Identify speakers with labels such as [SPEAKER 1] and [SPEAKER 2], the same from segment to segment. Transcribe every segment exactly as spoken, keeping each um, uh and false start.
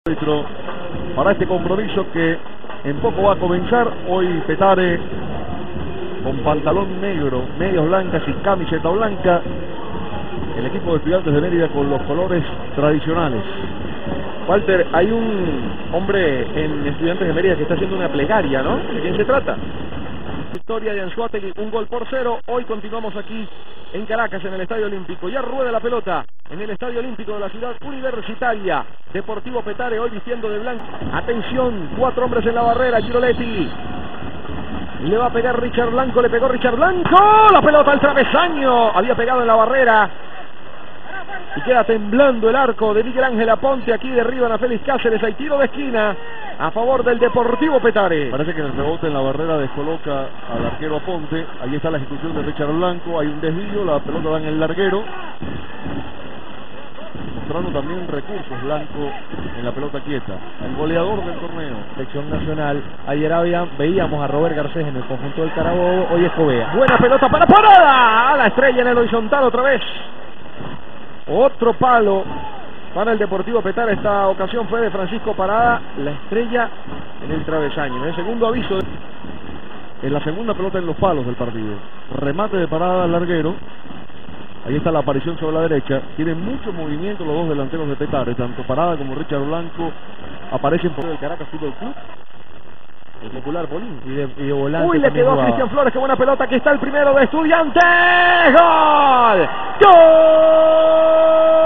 [SPEAKER 1] árbitro para este compromiso que en poco va a comenzar. Hoy Petare con pantalón negro, medias blancas y camiseta blanca. El equipo de Estudiantes de Mérida con los colores tradicionales.
[SPEAKER 2] Walter, hay un hombre en Estudiantes de Mérida que está haciendo una plegaria, ¿no? ¿De quién se trata? Victoria de Anzoátegui, un gol por cero. Hoy continuamos aquí en Caracas, en el Estadio Olímpico. Ya rueda la pelota en el Estadio Olímpico de la ciudad universitaria. Deportivo Petare hoy vistiendo de blanco. Atención, cuatro hombres en la barrera. Giroletti. Le va a pegar Richard Blanco, le pegó Richard Blanco. La pelota al travesaño. Había pegado en la barrera. Y queda temblando el arco de Miguel Ángel Aponte. Aquí derriban a Félix Cáceres. Hay tiro de esquina a favor del Deportivo Petare.
[SPEAKER 1] Parece que el rebote en la barrera descoloca al arquero Aponte. Ahí está la ejecución de Richard Blanco. Hay un desvío, la pelota va en el larguero. Mostrando también recursos Blanco en la pelota quieta. El goleador del torneo.
[SPEAKER 3] Selección nacional. Ayer había, veíamos a Robert Garcés en el conjunto del Carabobo. Hoy es Covea.
[SPEAKER 2] Buena pelota para Parada. A la estrella en el horizontal otra vez. Otro palo para el Deportivo Petare. Esta ocasión fue de Francisco Parada. La estrella en el travesaño. El segundo aviso.
[SPEAKER 1] En la segunda pelota en los palos del partido. Remate de Parada al larguero. Ahí está la aparición sobre la derecha. Tienen mucho movimiento los dos delanteros de Petare. Tanto Parada como Richard Blanco aparecen por el Caracas Fútbol Club. El popular Polín.
[SPEAKER 3] Y de, y de volante.
[SPEAKER 2] Uy, le quedó a
[SPEAKER 3] jugaba.
[SPEAKER 2] Cristian Flores. Qué buena pelota. Aquí está el primero de Estudiantes. ¡Gol! ¡Gol!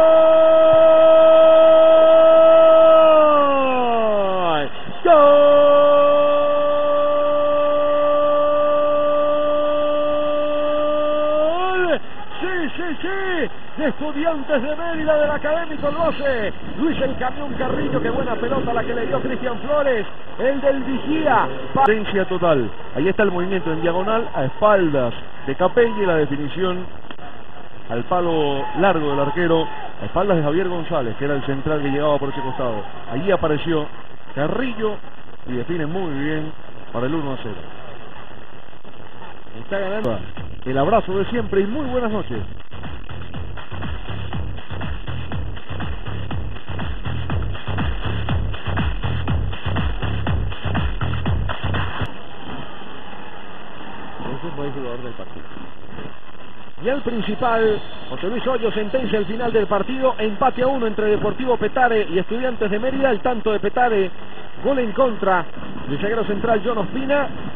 [SPEAKER 2] Sí, sí, sí, de Estudiantes de Mérida del Académico doce. Luis el Camión Carrillo, qué buena pelota la que le dio Cristian Flores, el del Vigía.
[SPEAKER 1] Potencia total. Ahí está el movimiento en diagonal a espaldas de Capelli, la definición al palo largo del arquero, a espaldas de Javier González, que era el central que llegaba por ese costado. Allí apareció Carrillo y define muy bien para el uno a cero. Está ganando. El abrazo de siempre y muy buenas noches.
[SPEAKER 3] Ese fue el jugador del partido.
[SPEAKER 2] Y el principal, José Luis Hoyos, sentencia al final del partido. Empate a uno entre Deportivo Petare y Estudiantes de Mérida. El tanto de Petare, gol en contra del zaguero central John Ospina.